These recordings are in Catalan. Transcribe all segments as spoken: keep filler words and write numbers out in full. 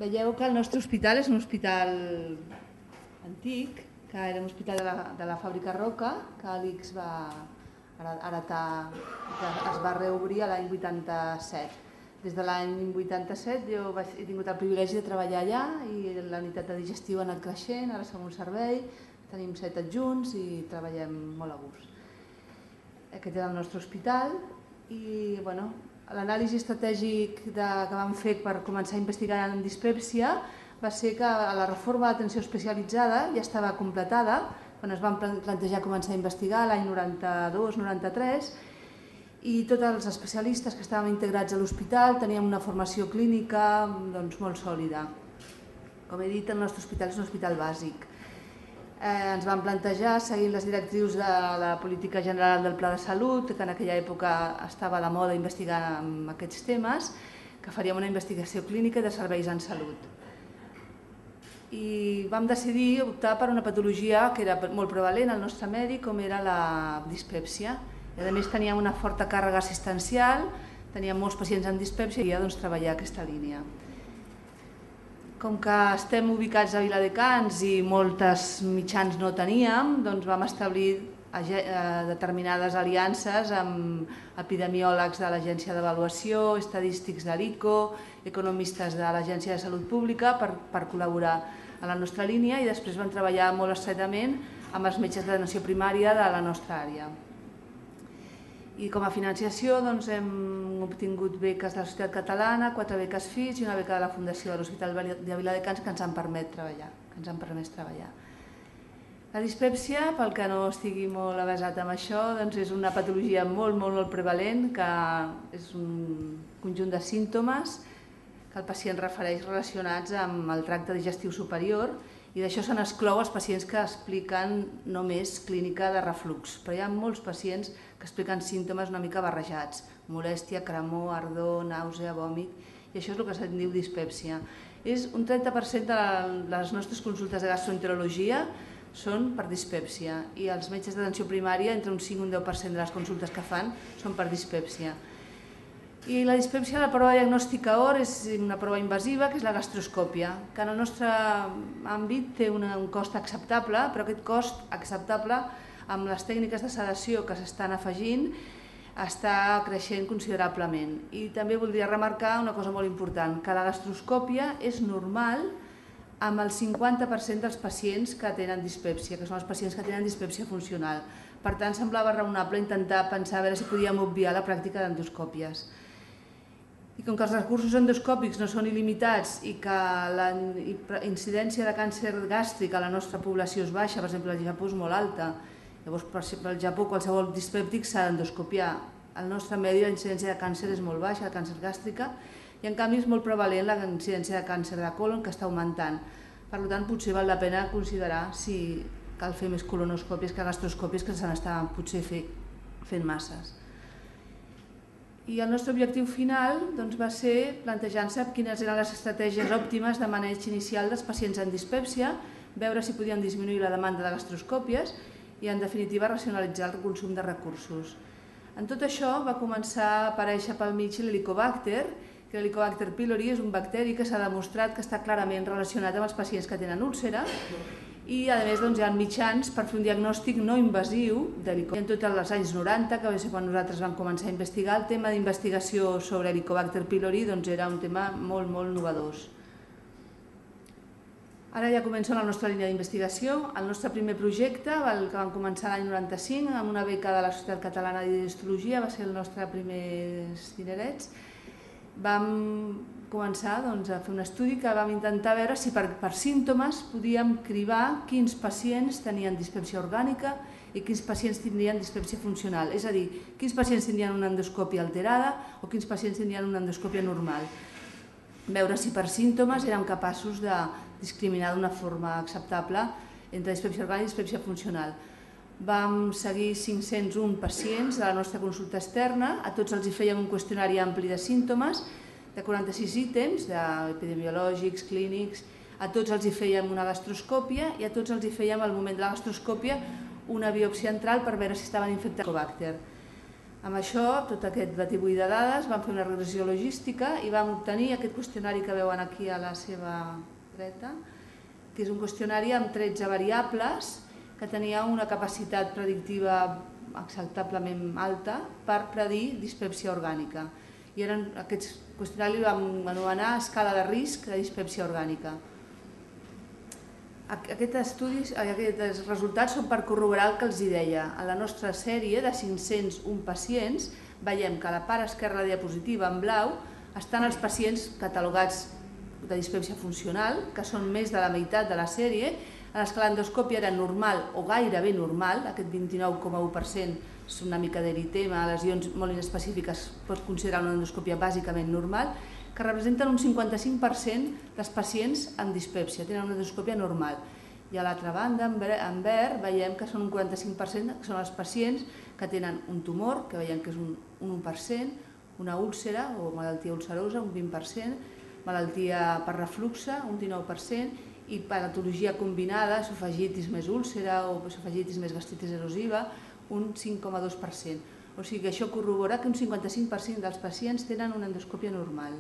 Veieu que el nostre hospital és un hospital antic, que era un hospital de la, de la fàbrica Roca, que l'I C S va heretar, que es va reobrir l'any vuitanta-set. Des de l'any vuitanta-set jo vaig, he tingut el privilegi de treballar allà i la unitat de digestiu ha anat creixent, ara som un servei, tenim set adjunts i treballem molt a gust. Aquest és el nostre hospital i bueno, l'anàlisi estratègic de, que vam fer per començar a investigar en dispèpsia va ser que la reforma d'atenció especialitzada ja estava completada quan es van plantejar començar a investigar l'any noranta-dos noranta-tres i tots els especialistes que estàvem integrats a l'hospital teníem una formació clínica doncs, molt sòlida. Com he dit, el nostre hospital és un hospital bàsic. Eh, ens vam plantejar, seguint les directrius de la política general del Pla de Salut, que en aquella època estava de moda investigar en aquests temes, que faríem una investigació clínica de serveis en salut. I vam decidir optar per una patologia que era molt prevalent al nostre medi, com era la dispèpsia. I a més teníem una forta càrrega assistencial, teníem molts pacients amb dispèpsia i doncs, treballar aquesta línia. Com que estem ubicats a Viladecans i moltes mitjans no teníem, doncs vam establir determinades aliances amb epidemiòlegs de l'Agència d'Avaluació, estadístics de l'I C O, economistes de l'Agència de Salut Pública per, per col·laborar a la nostra línia i després vam treballar molt estretament amb els metges d'atenció primària de la nostra àrea. I com a financiació doncs, hem obtingut beques de la Societat Catalana, quatre beques F I S i una beca de la Fundació de l'Hospital de Viladecans que ens han permès treballar. Que ens han permès treballar. La dispèpsia, pel que no estigui molt avesat amb això, doncs és una patologia molt, molt, molt prevalent, que és un conjunt de símptomes que el pacient refereix relacionats amb el tracte digestiu superior i d'això se n'exclou els pacients que expliquen només clínica de reflux, però hi ha molts pacients que expliquen símptomes una mica barrejats, molèstia, cremor, ardor, nàusea, vòmit, i això és el que se'n diu dispèpsia. És un trenta per cent de les nostres consultes de gastroenterologia són per dispèpsia i els metges d'atenció primària, entre un cinc i un deu per cent de les consultes que fan són per dispèpsia. I la dispèpsia, la prova diagnòstica O R és una prova invasiva, que és la gastroscòpia, que en el nostre àmbit té un cost acceptable, però aquest cost acceptable amb les tècniques de sedació que s'estan afegint està creixent considerablement. I també voldria remarcar una cosa molt important, que la gastroscòpia és normal amb el cinquanta per cent dels pacients que tenen dispèpsia, que són els pacients que tenen dispèpsia funcional. Per tant, semblava raonable intentar pensar a veure si podíem obviar la pràctica d'endoscòpies. I com que els recursos endoscòpics no són il·limitats i que la incidència de càncer gàstric a la nostra població és baixa, per exemple, al Japó és molt alta, llavors per al Japó qualsevol dispèptic s'ha d'endoscopiar. Al nostre medi la incidència de càncer és molt baixa, de càncer gàstrica, i en canvi és molt prevalent la incidència de càncer de colon, que està augmentant. Per tant, potser val la pena considerar si cal fer més colonoscòpies que gastroscòpies, que se n'estan potser fent masses. I el nostre objectiu final va ser plantejar-se quines eren les estratègies òptimes de maneig inicial dels pacients amb dispèpsia, veure si podíem disminuir la demanda de gastroscòpies i, en definitiva, racionalitzar el consum de recursos. En tot això va començar a aparèixer pel mig l'Helicobacter, que l'Helicobacter pylori és un bacteri que s'ha demostrat que està clarament relacionat amb els pacients que tenen úlcera i, a més, hi ha mitjans per fer un diagnòstic no invasiu d'Helicobacter. En tots els anys noranta, que va ser quan nosaltres vam començar a investigar, el tema d'investigació sobre Helicobacter pylori era un tema molt, molt innovador. Ara ja comença la nostra línia d'investigació. El nostre primer projecte, que vam començar l'any noranta-cinc, amb una beca de la Societat Catalana de Digestologia, va ser el nostre primer dinerets. Vam començar a fer un estudi que vam intentar veure si per símptomes podíem cribar quins pacients tenien dispèpsia orgànica i quins pacients tindrien dispèpsia funcional, és a dir, quins pacients tindrien una endoscòpia alterada o quins pacients tindrien una endoscòpia normal. Veure si per símptomes érem capaços de discriminar d'una forma acceptable entre dispèpsia orgànica i dispèpsia funcional. Vam seguir cinc-cents un pacients de la nostra consulta externa, a tots els hi fèiem un qüestionari ampli de símptomes, de quaranta-sis ítems, epidemiològics, clínics, a tots els hi fèiem una gastroscòpia i a tots els hi fèiem al moment de la gastroscòpia una biòpsia antral per veure si estaven infectats amb Helicobacter. Amb això, tot aquest batibull de dades, vam fer una regressió logística i vam obtenir aquest qüestionari que veuen aquí a la seva dreta, que és un qüestionari amb tretze variables que tenia una capacitat predictiva acceptablement alta per predir dispèpsia orgànica. I eren, aquests qüestionaris vam anomenar escala de risc de dispèpsia orgànica. Aquests estudis, aquests resultats són per corroborar el que els deia. En la nostra sèrie de cinc-cents un pacients veiem que a la part esquerra de la diapositiva en blau estan els pacients catalogats de dispèpsia funcional, que són més de la meitat de la sèrie, en els que l'endoscòpia era normal o gairebé normal, aquest vint-i-nou coma u per cent és una mica d'eritema, lesions molt inespecífiques, pot considerar una endoscòpia bàsicament normal, que representen un cinquanta-cinc per cent dels pacients amb dispèpsia, tenen una endoscòpia normal. I a l'altra banda, en verd, veiem que són un quaranta-cinc per cent, que són els pacients que tenen un tumor, que veiem que és un u per cent, una úlcera o malaltia ulcerosa, un vint per cent, malaltia per refluxe, un dinou per cent, i patologia combinada, esofagitis més úlcera o esofagitis més gastritis erosiva, un cinc coma dos per cent. O sigui que això corrobora que un cinquanta-cinc per cent dels pacients tenen una endoscòpia normal.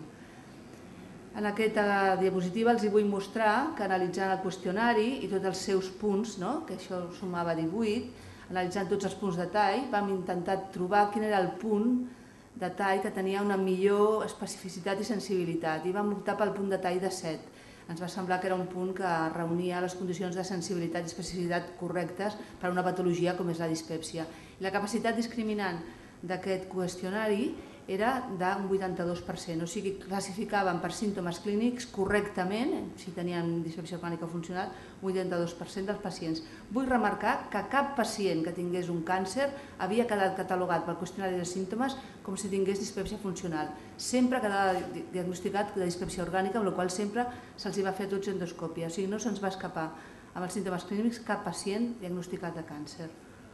En aquesta diapositiva els vull mostrar que analitzant el qüestionari i tots els seus punts, que això sumava divuit, analitzant tots els punts de tall, vam intentar trobar quin era el punt de tall que tenia una millor especificitat i sensibilitat i vam optar pel punt de tall de set. Ens va semblar que era un punt que reunia les condicions de sensibilitat i especificitat correctes per a una patologia com és la dispèpsia. I la capacitat discriminant d'aquest qüestionari era d'un vuitanta-dos per cent, o sigui, classificaven per símptomes clínics correctament, si tenien dispèpsia orgànica funcional, un vuitanta-dos per cent dels pacients. Vull remarcar que cap pacient que tingués un càncer havia quedat catalogat pel qüestionari de símptomes com si tingués dispèpsia funcional. Sempre quedava diagnosticat de dispèpsia orgànica, amb la qual sempre se'ls va fer a tots endoscòpia, o sigui, no se'ns va escapar amb els símptomes clínics cap pacient diagnosticat de càncer.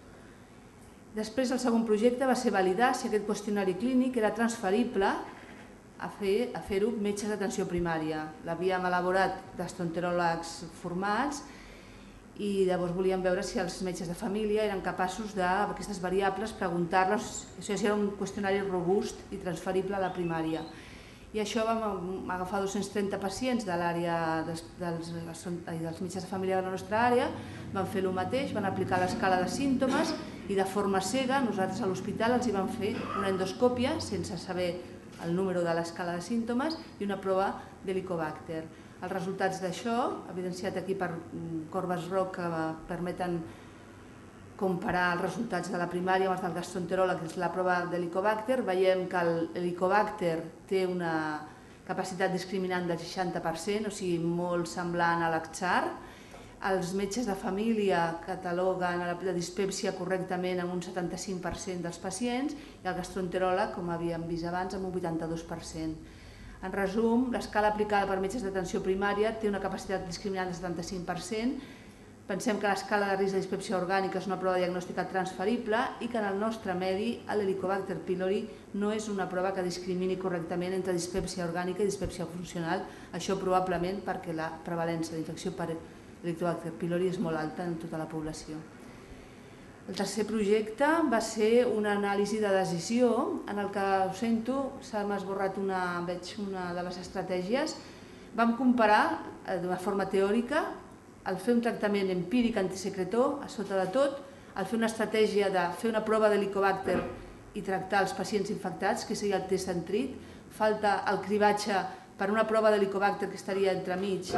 Després, el segon projecte va ser validar si aquest qüestionari clínic era transferible a fer-ho metges d'atenció primària. L'havíem elaborat gastroenteròlegs formats i llavors volíem veure si els metges de família eren capaços d'aquestes variables preguntar-los si era un qüestionari robust i transferible a la primària. I això vam agafar dos-cents trenta pacients de l'àrea dels metges de família de la nostra àrea, van fer el mateix, van aplicar l'escala de símptomes i de forma cega nosaltres a l'hospital els hi vam fer una endoscòpia sense saber el número de l'escala de símptomes i una prova d'Helicobacter. Els resultats d'això, evidenciat aquí per corbes ROC que permeten comparar els resultats de la primària amb els del gastroenteròleg, que és la prova d'Helicobacter, veiem que l'Helicobacter té una capacitat discriminant del seixanta per cent, o sigui, molt semblant a l'Achar. Els metges de família cataloguen la dispèpsia correctament amb un setanta-cinc per cent dels pacients i el gastroenteròleg, com havíem vist abans, amb un vuitanta-dos per cent. En resum, l'escala aplicada per metges d'atenció primària té una capacitat discriminant del setanta-cinc per cent. Pensem que l'escala de risc de dispèpsia orgànica és una prova diagnòstica transferible i que en el nostre medi l'Helicobacter pylori no és una prova que discrimini correctament entre dispèpsia orgànica i dispèpsia funcional, això probablement perquè la prevalència d'infecció per Helicobacter pylori és molt alta en tota la població. El tercer projecte va ser una anàlisi de decisió en el que, ho sento, s'ha esborrat una, veig una de les estratègies. Vam comparar d'una forma teòrica el fer un tractament empíric antisecretor, a sota de tot, el fer una estratègia de fer una prova d'Helicobacter i tractar els pacients infectats, que seria el test centrit, falta el cribatge per una prova d'Helicobacter que estaria entremig,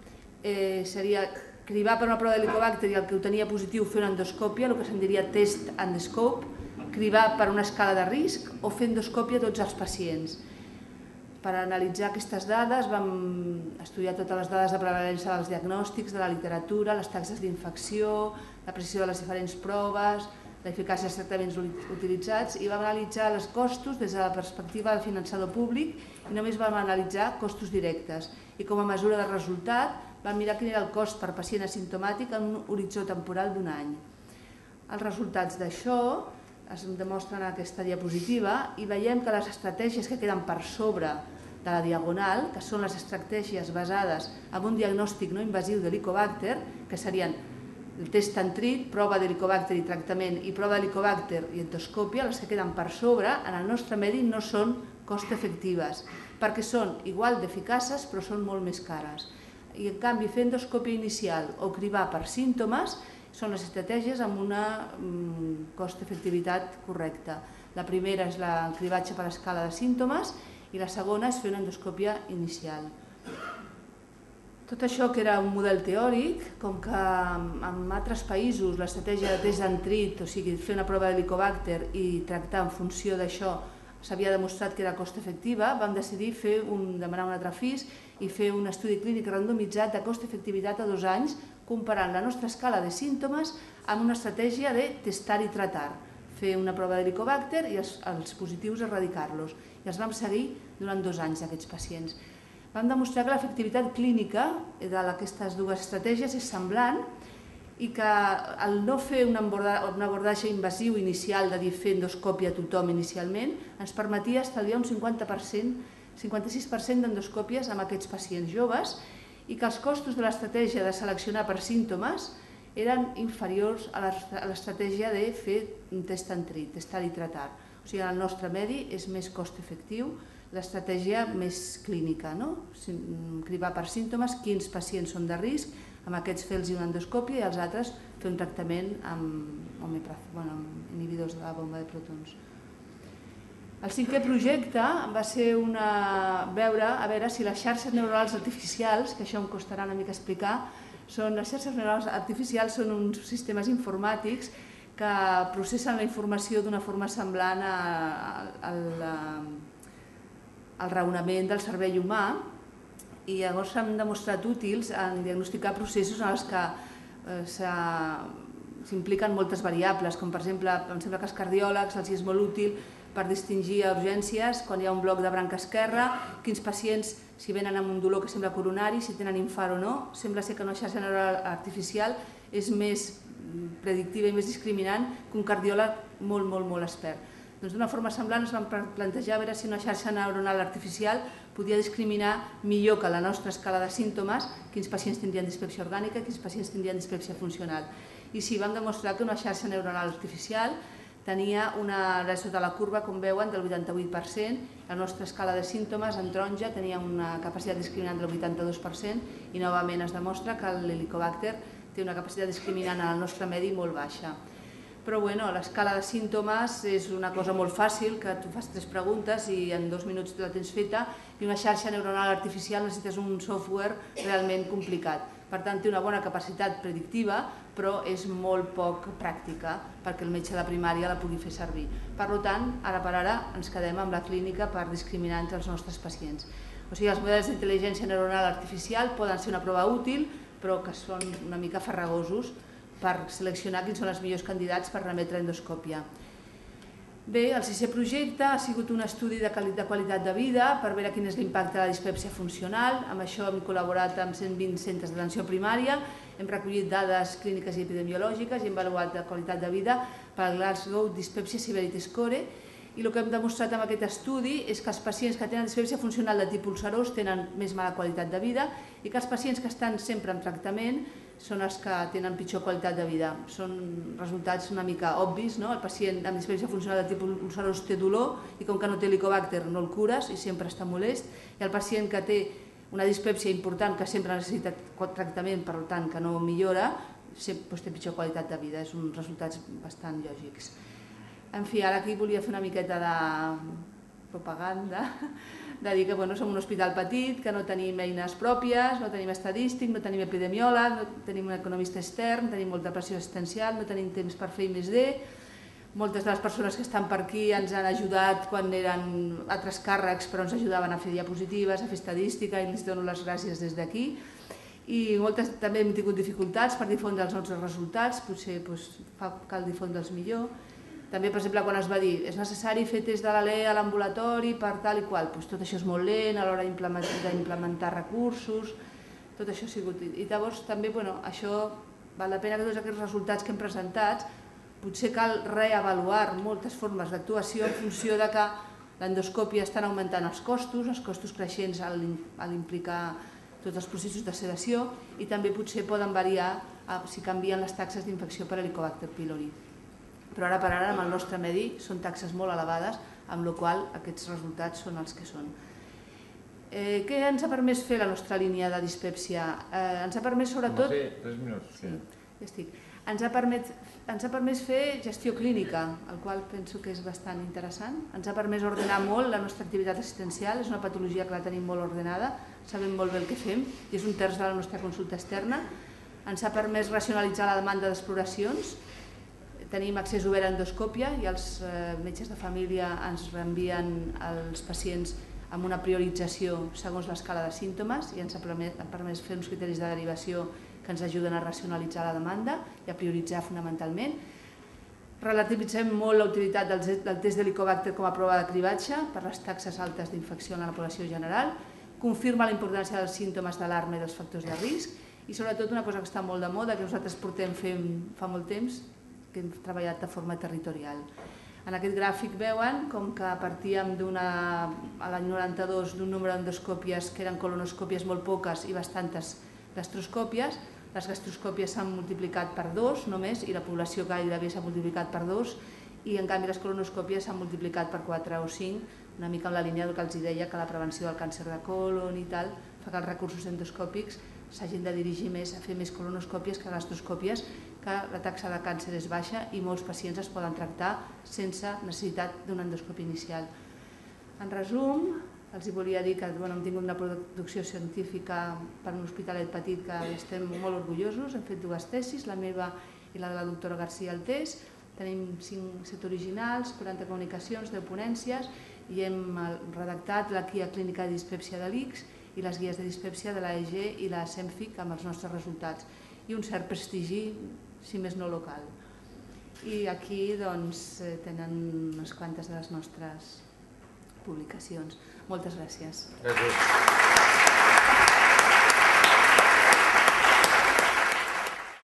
seria cribar per una prova d'Helicobacter i el que ho tenia positiu fer una endoscòpia, el que se'n diria test endoscope, cribar per una escala de risc o fer endoscòpia a tots els pacients. Per analitzar aquestes dades vam estudiar totes les dades de prevalença dels diagnòstics, de la literatura, les taxes d'infecció, la precisió de les diferents proves, l'eficàcia dels tractaments utilitzats i vam analitzar els costos des de la perspectiva del finançador públic i només vam analitzar costos directes. I com a mesura de resultat vam mirar quin era el cost per pacient asimptomàtic en un horitzó temporal d'un any. Els resultats d'això es demostren en aquesta diapositiva i veiem que les estratègies que queden per sobre de la diagonal, que són les estratègies basades en un diagnòstic no invasiu d'Helicobacter, que serien el test Tantrit, prova d'Helicobacter i tractament i prova d'Helicobacter i endoscòpia, les que queden per sobre, en el nostre medi no són cost-efectives, perquè són igual d'eficaces però són molt més cares. I en canvi fer endoscòpia inicial o cribar per símptomes són les estratègies amb una cost-efectivitat correcta. La primera és el cribatge per escala de símptomes i la segona és fer una endoscòpia inicial. Tot això que era un model teòric, com que en altres països l'estratègia de test Tantrit, o sigui, fer una prova d'Helicobacter i tractar en funció d'això, s'havia demostrat que era cost-efectiva, vam decidir fer un, demanar un altre F I S i fer un estudi clínic randomitzat de cost-efectivitat a dos anys, comparant la nostra escala de símptomes amb una estratègia de testar i tratar. Fer una prova d'Helicobacter i els, els positius erradicar-los. I els vam seguir durant dos anys aquests pacients. Vam demostrar que l'efectivitat clínica d'aquestes dues estratègies és semblant i que el no fer un abordatge invasiu inicial de dir fer endoscòpia a tothom inicialment ens permetia estalviar un cinquanta per cent, cinquanta-sis per cent d'endoscòpies amb aquests pacients joves i que els costos de l'estratègia de seleccionar per símptomes eren inferiors a l'estratègia de fer un test Tantrit, testar i tratar. O sigui, en el nostre medi és més cost-efectiu l'estratègia més clínica, cribar per símptomes, quins pacients són de risc, amb aquests fer-los una endoscòpia i els altres fer un tractament amb inhibidors de la bomba de protons. El cinquè projecte va ser veure a veure si les xarxes neuronals artificials, que això em costarà una mica explicar, les xarxes neuronals artificials són uns sistemes informàtics que processen la informació d'una forma semblant al el raonament del cervell humà i llavors s'han demostrat útils en diagnosticar processos en els que s'impliquen moltes variables, com per exemple, em sembla que als cardiòlegs els és molt útil per distingir a urgències quan hi ha un bloc de branca esquerra, quins pacients, si venen amb un dolor que sembla coronari, si tenen infart o no. Sembla ser que una xarxa neuronal artificial és més predictiva i més discriminant que un cardiòleg molt, molt, molt expert. Doncs d'una forma semblant ens vam plantejar a veure si una xarxa neuronal artificial podia discriminar millor que la nostra escala de símptomes quins pacients tindrien dispèpsia orgànica i quins pacients tindrien dispèpsia funcional. I sí, vam demostrar que una xarxa neuronal artificial tenia una, sota la curva, com veuen, del vuitanta-vuit per cent, la nostra escala de símptomes en taronja tenia una capacitat discriminant del vuitanta-dos per cent i novament es demostra que l'Helicobacter té una capacitat discriminant en el nostre medi molt baixa. Però bueno, l'escala de símptomes és una cosa molt fàcil, que tu fas tres preguntes i en dos minuts la tens feta, i una xarxa neuronal artificial necessites un software realment complicat. Per tant, té una bona capacitat predictiva, però és molt poc pràctica perquè el metge de primària la pugui fer servir. Per tant, ara per ara ens quedem amb la clínica per discriminar entre els nostres pacients. O sigui, els models d'intel·ligència neuronal artificial poden ser una prova útil, però que són una mica farragosos per seleccionar quins són els millors candidats per remetre a endoscòpia. Bé, el sisè projecte ha sigut un estudi de qualitat de vida per veure quin és l'impacte de la dispèpsia funcional. Amb això hem col·laborat amb cent vint centres d'atenció primària, hem recollit dades clíniques i epidemiològiques i hem avaluat la qualitat de vida per al Glasgow Dyspepsia Severity Score i el que hem demostrat amb aquest estudi és que els pacients que tenen dispèpsia funcional de tipus ulcerós tenen més mala qualitat de vida i que els pacients que estan sempre en tractament són els que tenen pitjor qualitat de vida. Són resultats una mica obvis, no? El pacient amb dispèpsia funcional de tipus ulcerós té dolor i com que no té Helicobacter no el cures i sempre està molest, i el pacient que té una dispèpsia important que sempre necessita tractament, per tant que no millora, té pitjor qualitat de vida. Són resultats bastant lògics. En fi, ara aquí volia fer una miqueta de propaganda, de dir que som un hospital petit, que no tenim eines pròpies, no tenim estadístic, no tenim epidemiòleg, no tenim un economista extern, tenim molta pressió assistencial, no tenim temps per fer I més D. Moltes de les persones que estan per aquí ens han ajudat quan eren altres càrrecs, però ens ajudaven a fer diapositives, a fer estadística, i els dono les gràcies des d'aquí. I moltes també hem tingut dificultats per difondre els nostres resultats, potser cal difondre'ls millor. També, per exemple, quan es va dir és necessari fer test de l'A L E a l'ambulatori per tal i qual, tot això és molt lent a l'hora d'implementar recursos, tot això ha sigut... I llavors també, això val la pena que tots aquests resultats que hem presentat, potser cal reavaluar moltes formes d'actuació en funció de que l'endoscòpia estan augmentant els costos, els costos creixents a l'implicar tots els processos de sedació i també potser poden variar si canvien les taxes d'infecció per Helicobacter pylori. Però ara per ara, amb el nostre medi, són taxes molt elevades, amb la qual cosa aquests resultats són els que són. Què ens ha permès fer la nostra línia de dispèpsia? Ens ha permès sobretot... tres minuts. Sí, ja estic. Ens ha permès fer gestió clínica, el qual penso que és bastant interessant. Ens ha permès ordenar molt la nostra activitat assistencial, és una patologia que la tenim molt ordenada, sabem molt bé el que fem i és un terç de la nostra consulta externa. Ens ha permès racionalitzar la demanda d'exploracions, tenim accés obert a endoscòpia i els metges de família ens reenvien els pacients amb una priorització segons l'escala de símptomes i ens ha permès fer uns criteris de derivació que ens ajuden a racionalitzar la demanda i a prioritzar fonamentalment. Relativitzem molt la utilitat del test d'Helicobacter com a prova de cribatge per les taxes altes d'infecció en la població general, confirma la importància dels símptomes d'alarma i dels factors de risc i sobretot una cosa que està molt de moda, que nosaltres portem fent fa molt temps, que hem treballat de forma territorial. En aquest gràfic veuen com que partíem a l'any noranta-dos d'un número d'endoscòpies que eren colonoscòpies molt poques i bastantes gastroscòpies. Les gastroscòpies s'han multiplicat per dos només i la població gairebé s'ha multiplicat per dos i en canvi les colonoscòpies s'han multiplicat per quatre o cinc, una mica en la línia del que els deia, que la prevenció del càncer de colon i tal fa que els recursos endoscòpics s'hagin de dirigir més a fer més colonoscòpies que gastroscòpies, que la taxa de càncer és baixa i molts pacients es poden tractar sense necessitat d'una endoscòpia inicial. En resum, els volia dir que hem tingut una producció científica per un hospitalet petit que estem molt orgullosos, hem fet dues tesis, la meva i la de la doctora García Altés, tenim cinc set originals, quaranta comunicacions, deu ponències i hem redactat la guia clínica de dispèpsia de l'I C S i les guies de dispèpsia de l'A E G i la SEMFIC amb els nostres resultats i un cert prestigi, si més no local. I aquí tenen unes quantes de les nostres publicacions. Moltes gràcies. Gràcies.